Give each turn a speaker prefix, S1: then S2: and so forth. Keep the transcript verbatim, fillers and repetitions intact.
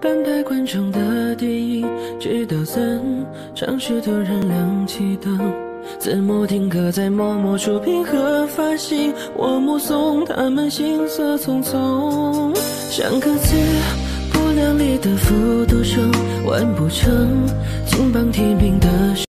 S1: 等待观众的电影，直到散场时突然亮起灯，字幕定格在默默触屏和发行，我目送他们行色匆匆，像歌词不量力的复读生，完不成金榜题名的